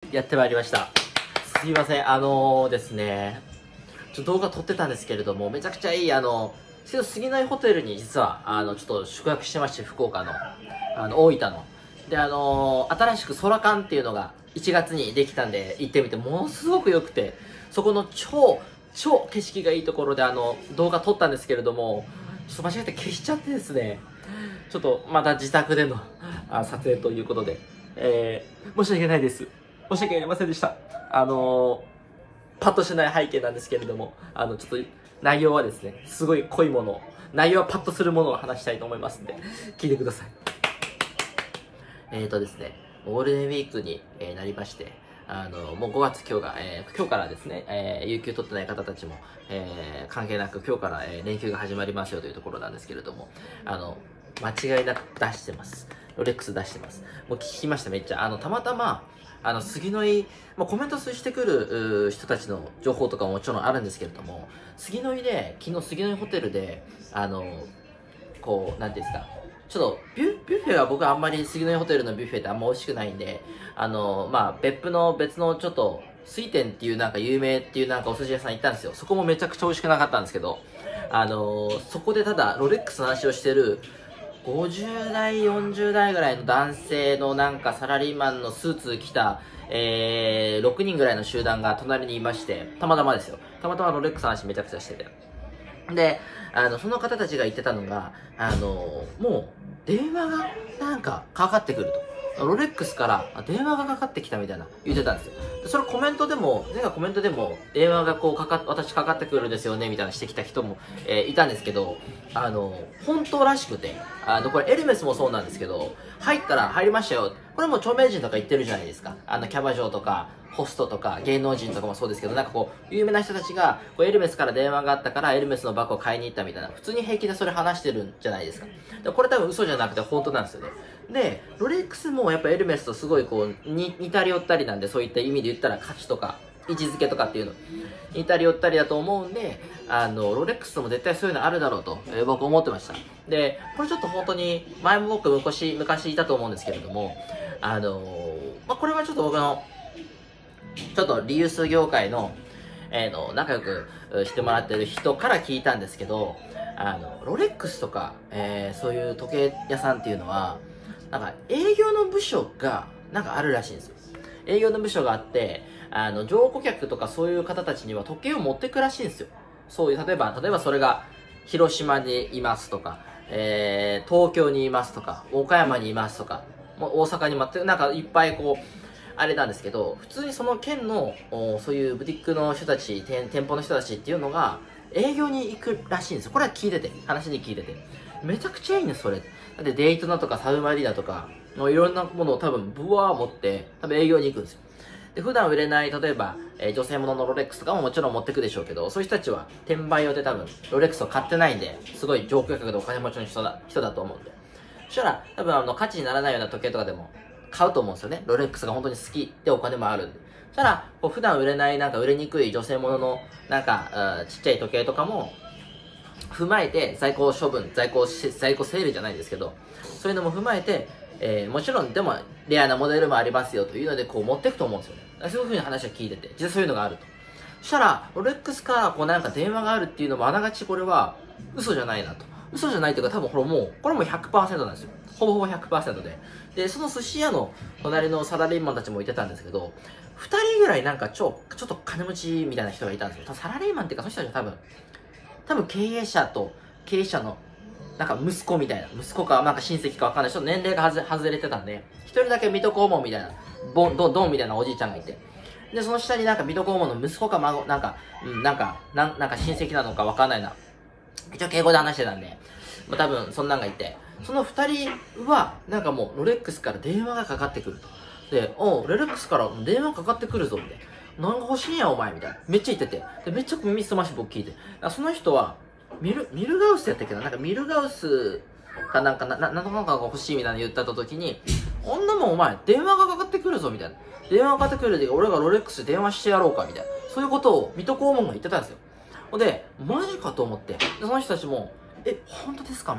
やってまいりました。すいません、ですね、動画撮ってたんですけれども、めちゃくちゃいい、杉の井ホテルに実は、ちょっと宿泊してまして、福岡の、大分の。で、新しく空館っていうのが1月にできたんで、行ってみて、ものすごく良くて、そこの超景色がいいところで、動画撮ったんですけれども、ちょっと間違えて消しちゃってですね、ちょっとまた自宅での撮影ということで、申し訳ないです。申し訳ありませんでした。パッとしない背景なんですけれども、ちょっと内容はですね、すごい濃いもの、内容はパッとするものを話したいと思いますんで、聞いてください。ですね、ゴールデンウィークになりまして、もう5月今日からですね、有給取ってない方たちも、関係なく今日から、連休が始まりますよというところなんですけれども、間違いなく出してます。ロレックス出してます。もう聞きました、めっちゃ。たまたま、杉の井、コメントしてくる人たちの情報とかももちろんあるんですけれども、杉の井で、昨日杉の井ホテルで、こう、なんていうんですか、ちょっとビュッフェは僕はあんまり杉の井ホテルのビュッフェってあんま美味しくないんで、別のちょっと、水天っていうなんか有名っていうなんかお寿司屋さん行ったんですよ。そこもめちゃくちゃ美味しくなかったんですけど、そこでただロレックスの話をしてる、50代、40代ぐらいの男性のなんかサラリーマンのスーツ着た、6人ぐらいの集団が隣にいまして、たまたまですよ。たまたまロレックスの話めちゃくちゃしてて。で、その方たちが言ってたのが、もう、電話がなんかかかってくると。ロレックスから電話がかかってきたみたいな言ってたんですよ。でそれコメントでも、電話がこう私かかってくるんですよねみたいなしてきた人も、いたんですけど、本当らしくて、これエルメスもそうなんですけど、入ったら入りましたよ。これも著名人とか言ってるじゃないですか。キャバ嬢とか、ホストとか芸能人とかもそうですけど、なんかこう有名な人たちがこうエルメスから電話があったからエルメスのバッグを買いに行ったみたいな、普通に平気でそれ話してるんじゃないですか。でこれ多分嘘じゃなくて本当なんですよね。でロレックスもやっぱエルメスとすごいこう似たり寄ったりなんで、そういった意味で言ったら価値とか位置づけとかっていうの似たり寄ったりだと思うんで、ロレックスも絶対そういうのあるだろうと、僕思ってました。でこれちょっと本当に前も僕昔いたと思うんですけれども、これはちょっと僕のちょっとリユース業界の、仲良くしてもらってる人から聞いたんですけど、ロレックスとか、そういう時計屋さんっていうのは、なんか営業の部署がなんかあるらしいんですよ。営業の部署があって、乗顧客とかそういう方たちには時計を持ってくらしいんですよ。そういう、例えばそれが広島にいますとか、東京にいますとか、岡山にいますとか、大阪にもなんかいっぱいこう、あれなんですけど、普通にその県のそういうブティックの人たち、店舗の人たちっていうのが営業に行くらしいんですよ。これは話に聞いてて。めちゃくちゃいいね、それ。だってデイトナとかサブマリーナとかのいろんなものを多分ブワー持って多分営業に行くんですよ。で、普段売れない、例えば、女性物のロレックスとかももちろん持ってくでしょうけど、そういう人たちは転売用で多分ロレックスを買ってないんで、すごい上級価格でお金持ちの人だと思うんで。そしたら多分価値にならないような時計とかでも買うと思うんですよね。ロレックスが本当に好きでお金もあるんで。そしたら、こう普段売れない、なんか売れにくい女性物の、なんか、ちっちゃい時計とかも、踏まえて、在庫セールじゃないですけど、そういうのも踏まえて、もちろん、でも、レアなモデルもありますよというので、こう持っていくと思うんですよね。そういう風に話は聞いてて、実際そういうのがあると。そしたら、ロレックスからこうなんか電話があるっていうのもあながちこれは、嘘じゃないなと。嘘じゃないというか多分これもう 100% なんですよ。ほぼ 100% で。で、その寿司屋の隣のサラリーマンたちもいてたんですけど、2人ぐらいなんかちょっと金持ちみたいな人がいたんですよ。サラリーマンっていうか、その人たちは多分経営者のなんか息子みたいな、息子かなんか親戚かわかんない人の年齢が外れてたんで、一人だけ水戸黄門みたいな、ドンみたいなおじいちゃんがいて、で、その下になんか水戸黄門の息子か孫、なんか親戚なのかわかんないな。一応敬語で話してたんで、多分そんなんがいて、その二人は、なんかもうロレックスから電話がかかってくると。で、ロレックスから電話かかってくるぞ、みたいな。何が欲しいんや、お前、みたいな。めっちゃ言ってて。で、めっちゃ耳すまし僕聞いて。その人は、ミルガウスやったっけな、なんかミルガウスかなんか、なんとかが欲しいみたいな言った時に、女もお前、電話がかかってくるぞ、みたいな。電話がかかってくるで、俺がロレックスで電話してやろうか、みたいな。そういうことを、水戸黄門が言ってたんですよ。で、マジかと思って。で、その人たちも、本当ですかみたいな。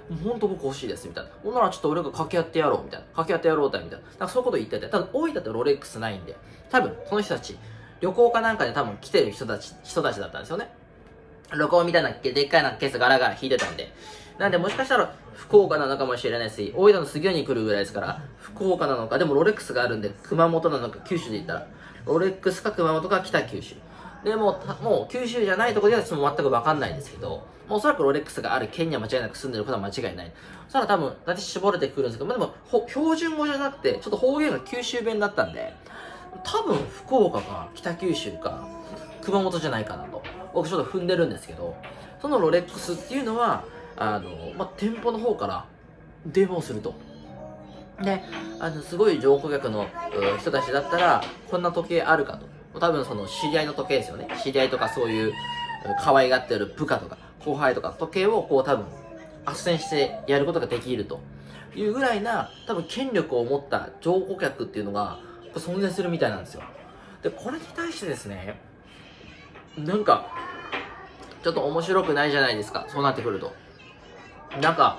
ほんと僕欲しいですみたいな。ほんならちょっと俺が掛け合ってやろうみたいな。掛け合ってやろうみたいな。なんかそういうこと言ってて、ただ大分ってロレックスないんで、多分その人たち、旅行かなんかで多分来てる人たちだったんですよね。旅行みたいなでっかいなケースガラガラ引いてたんで。なんでもしかしたら福岡なのかもしれないし、大分の杉谷に来るぐらいですから、福岡なのか、でもロレックスがあるんで、熊本なのか九州で言ったら、ロレックスか熊本か北九州。でもう九州じゃないところではちょっと全く分かんないんですけど、もうおそらくロレックスがある県には間違いなく住んでることは間違いない。そしたら多分、だって絞れてくるんですけど、まあ、でも、標準語じゃなくて、ちょっと方言が九州弁だったんで、多分福岡か北九州か熊本じゃないかなと、僕ちょっと踏んでるんですけど、そのロレックスっていうのは、店舗の方から電話をすると。で、すごい乗顧客の人たちだったら、こんな時計あるかと。多分その知り合いの時計ですよね。知り合いとかそういう可愛がってる部下とか後輩とか時計をこう多分斡旋してやることができるというぐらいな多分権力を持った乗顧客っていうのが存在するみたいなんですよ。で、これに対してですね、なんか、ちょっと面白くないじゃないですか。そうなってくると。なんか、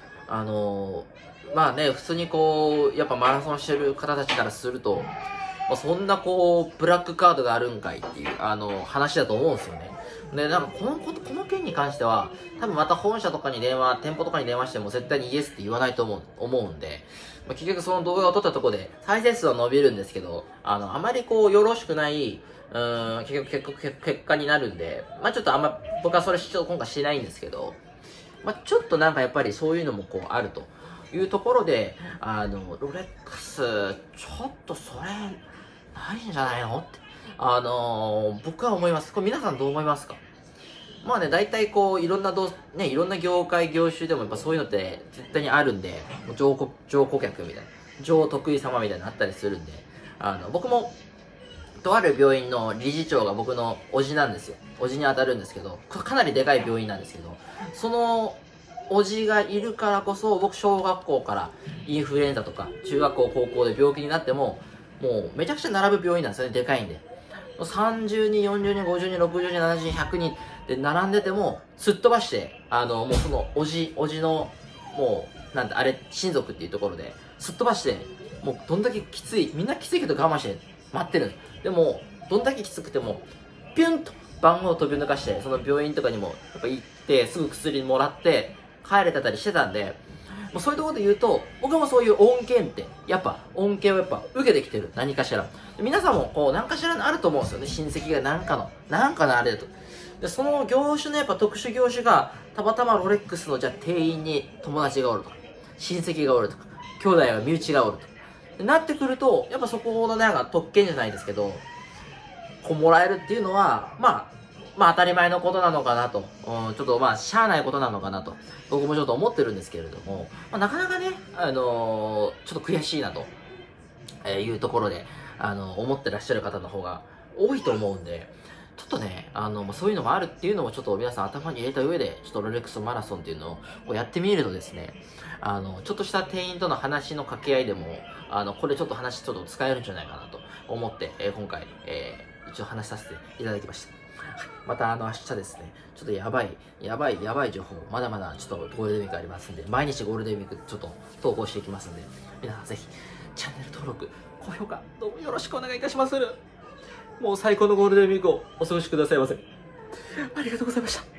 まあね、普通にこう、やっぱマラソンしてる方たちからすると、そんなこう、ブラックカードがあるんかいっていう、話だと思うんですよね。で、なんかこの件に関しては、多分また本社とかに店舗とかに電話しても絶対にイエスって言わないと思うんで、結局その動画を撮ったところで再生数は伸びるんですけど、あまりこう、よろしくない、結果になるんで、ちょっと僕はそれ今回しないんですけど、ちょっとなんかやっぱりそういうのもこうあるというところで、ロレックス、ちょっとそれ、ないんじゃないのって、僕は思います。これ皆さんどう思いますか？まあね、大体こう、いろんな業界、業種でもやっぱそういうのって絶対にあるんで、乗顧客みたいな、乗得意様みたいなのあったりするんで、僕も、とある病院の理事長が僕の叔父なんですよ。叔父に当たるんですけど、かなりでかい病院なんですけど、その叔父がいるからこそ、僕小学校からインフルエンザとか、中学校、高校で病気になっても、もうめちゃくちゃ並ぶ病院なんですよね、でかいんで。30人、40人、50人、60人、70人、100人で並んでても、すっ飛ばして、もうその叔父の、もう、なんて、親族っていうところで、すっ飛ばして、もうどんだけきつい、みんなきついけど我慢して待ってる。でも、どんだけきつくても、ピュンと番号を飛び抜かして、その病院とかにもやっぱ行って、すぐ薬もらって、帰れてたりしてたんで、もうそういうところで言うと、僕もそういう恩恵って、恩恵を受けてきてる。何かしら。皆さんもこう、何かしらあると思うんですよね。親戚がなんかのあれだと。で、その業種の特殊業種が、たまたまロレックスの店員に友達がおるとか、親戚がおるとか、兄弟や身内がおるとか。なってくると、やっぱそこのなんか特権じゃないですけど、こうもらえるっていうのは、当たり前のことなのかなと、ちょっとしゃあないことなのかなと、僕もちょっと思ってるんですけれども、なかなかね、ちょっと悔しいなと、いうところで、思ってらっしゃる方の方が多いと思うんで、ちょっとね、そういうのがあるっていうのをちょっと皆さん頭に入れた上で、ちょっとロレックスマラソンっていうのをこうやってみるとですね、ちょっとした店員との話の掛け合いでも、これちょっと話ちょっと使えるんじゃないかなと思って、今回、一応話させていただきました。また明日ですね、ちょっとやばい情報、まだまだちょっとゴールデンウィークありますんで、毎日ゴールデンウィークちょっと投稿していきますんで、皆さんぜひ、チャンネル登録、高評価、どうもよろしくお願いいたします。もう最高のゴールデンウィークをお過ごしくださいませ。ありがとうございました。